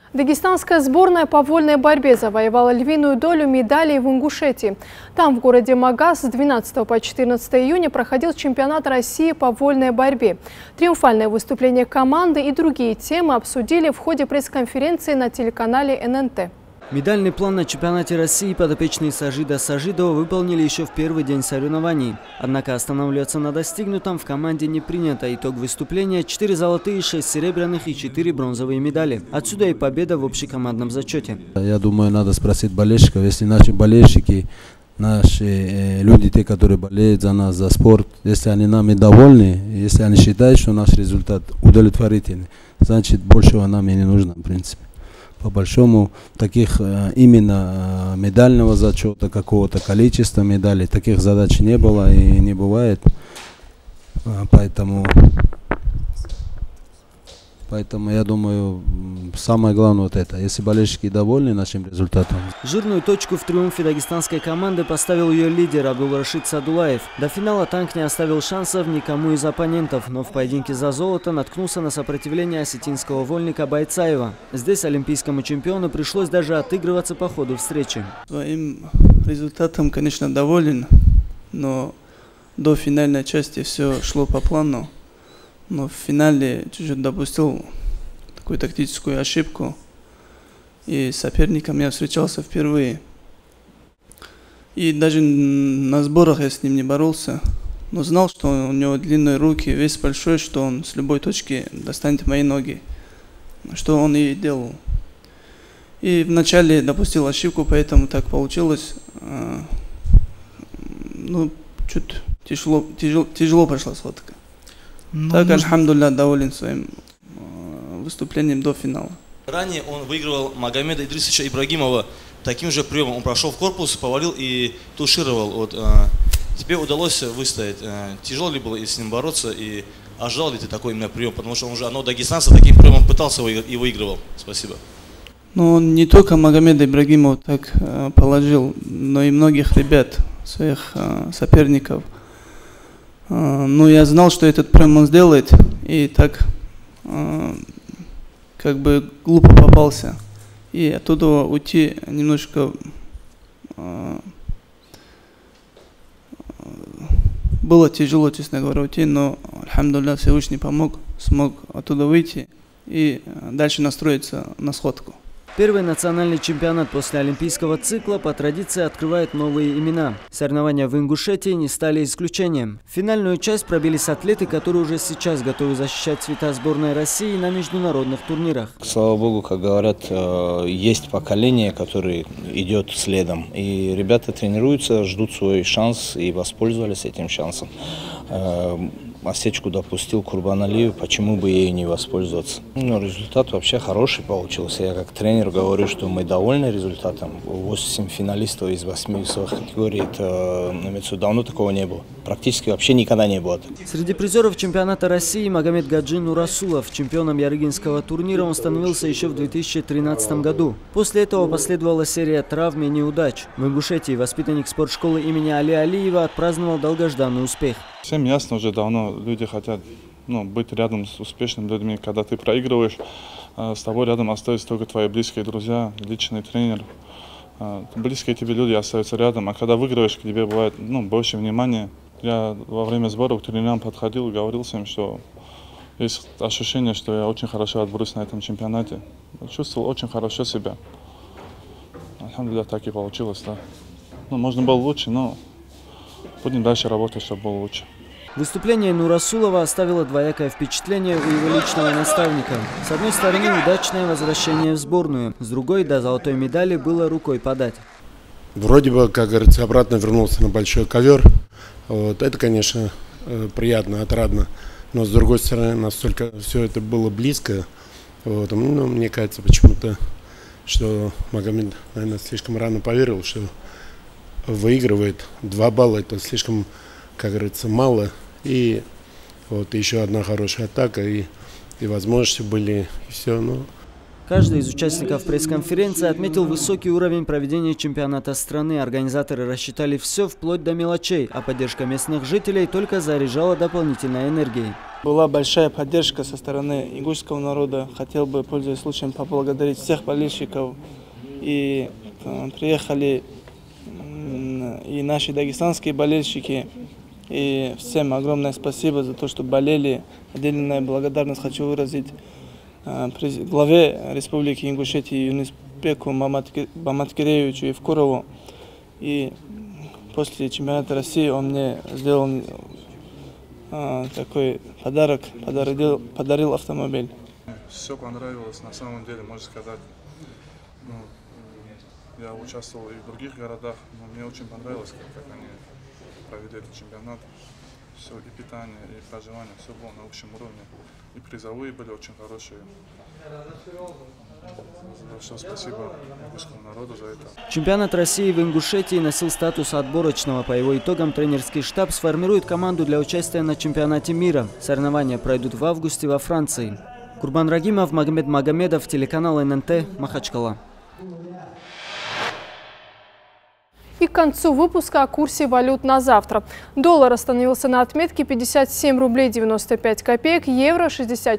Дагестанская сборная по вольной борьбе завоевала львиную долю медалей в Ингушетии. Там, в городе Магаз, с 12 по 14 июня проходил чемпионат России по вольной борьбе. Триумфальное выступление команды и другие темы обсудили в ходе пресс-конференции на телеканале ННТ. Медальный план на чемпионате России подопечные Сажида Сажидова выполнили еще в первый день соревнований. Однако останавливаться на достигнутом в команде не принято. Итог выступления – 4 золотые, 6 серебряных и 4 бронзовые медали. Отсюда и победа в общекомандном зачете. Я думаю, надо спросить болельщиков, если наши болельщики, наши люди, те, которые болеют за нас, за спорт, если они нами довольны, если они считают, что наш результат удовлетворительный, значит, большего нам и не нужно, в принципе. По большому, таких именно медального зачета, какого-то количества медалей, таких задач не было и не бывает. Поэтому я думаю, самое главное вот это. Если болельщики довольны нашим результатом. Жирную точку в триумфе дагестанской команды поставил ее лидер Абдулрашид Садулаев. До финала танк не оставил шансов никому из оппонентов, но в поединке за золото наткнулся на сопротивление осетинского вольника Байцаева. Здесь олимпийскому чемпиону пришлось даже отыгрываться по ходу встречи. Своим результатом, конечно, доволен, но до финальной части все шло по плану. Но в финале чуть-чуть допустил такую тактическую ошибку. И с соперником я встречался впервые. И даже на сборах я с ним не боролся. Но знал, что у него длинные руки, вес большой, что он с любой точки достанет мои ноги. Что он и делал. И вначале допустил ошибку, поэтому так получилось. Ну, чуть тяжело прошла схватка. Так, альхамдулилля, доволен своим выступлением до финала. Ранее он выигрывал Магомеда Идрисовича Ибрагимова таким же приемом. Он прошел в корпус, повалил и тушировал. Вот, тебе удалось выстоять. Тяжело ли было с ним бороться и ожидал ли ты такой именно прием? Потому что он уже дагестанца таким приемом пытался и выигрывал. Спасибо. Ну, он не только Магомеда Ибрагимова так положил, но и многих ребят, своих соперников. Ну, я знал, что этот прием он сделает, и так как бы глупо попался. И оттуда уйти немножко было тяжело, честно говоря, уйти, но, альхамдулилля, Всевышний помог, смог оттуда выйти и дальше настроиться на схватку. Первый национальный чемпионат после олимпийского цикла по традиции открывает новые имена. Соревнования в Ингушетии не стали исключением. В финальную часть пробились атлеты, которые уже сейчас готовы защищать цвета сборной России на международных турнирах. Слава Богу, как говорят, есть поколение, которое идет следом. И ребята тренируются, ждут свой шанс и воспользовались этим шансом. Осечку допустил Курбаналиев, почему бы ей не воспользоваться. Ну, результат вообще хороший получился. Я как тренер говорю, что мы довольны результатом. 8 финалистов из 8 весовых категорий, это давно такого не было. Практически вообще никогда не было. Среди призеров чемпионата России Магомед Гаджи Нурасулов. Чемпионом Ярыгинского турнира он становился еще в 2013 году. После этого последовала серия травм и неудач. В Ингушетии воспитанник спортшколы имени Али Алиева отпраздновал долгожданный успех. Всем ясно уже давно, люди хотят быть рядом с успешными людьми. Когда ты проигрываешь, с тобой рядом остаются только твои близкие друзья, личный тренер. Близкие тебе люди остаются рядом, а когда выигрываешь, к тебе бывает больше внимания. Я во время сбора к тренерам подходил и говорил всем, что есть ощущение, что я очень хорошо отбрусь на этом чемпионате. Чувствовал очень хорошо себя. Альхамдулилля, так и получилось, да. Можно было лучше, но будем дальше работать, чтобы было лучше. Выступление Нурасулова оставило двоякое впечатление у его личного наставника. С одной стороны, удачное возвращение в сборную, с другой, до золотой медали было рукой подать. Вроде бы, как говорится, обратно вернулся на большой ковер. Вот. Это, конечно, приятно, отрадно. Но, с другой стороны, настолько все это было близко. Вот. Мне кажется почему-то, что Магомед, наверное, слишком рано поверил, что выигрывает 2 балла. Это слишком, как говорится, мало. И вот еще одна хорошая атака, и возможности были, и все. Но Каждый из участников пресс-конференции отметил высокий уровень проведения чемпионата страны. Организаторы рассчитали все вплоть до мелочей, а поддержка местных жителей только заряжала дополнительной энергией. Была большая поддержка со стороны ингушского народа. Хотел бы, пользуясь случаем, поблагодарить всех болельщиков. И приехали и наши дагестанские болельщики. И всем огромное спасибо за то, что болели. Отдельная благодарность хочу выразить главе Республики Ингушетия Юнуспеку Маматкиреевичу Евкурову. И после чемпионата России он мне сделал такой подарок, подарил автомобиль. Все понравилось, на самом деле, можно сказать. Я участвовал и в других городах, но мне очень понравилось, как они провели этот чемпионат. Все, и питание, и проживание, все было на общем уровне. И призовые были очень хорошие. Все, спасибо ингушскому народу за это. Чемпионат России в Ингушетии носил статус отборочного. По его итогам тренерский штаб сформирует команду для участия на чемпионате мира. Соревнования пройдут в августе во Франции. Курбан Рагимов, Магомед Магомедов, телеканал ННТ, Махачкала. И к концу выпуска о курсе валют на завтра. Доллар остановился на отметке 57 рублей 95 копеек, евро 64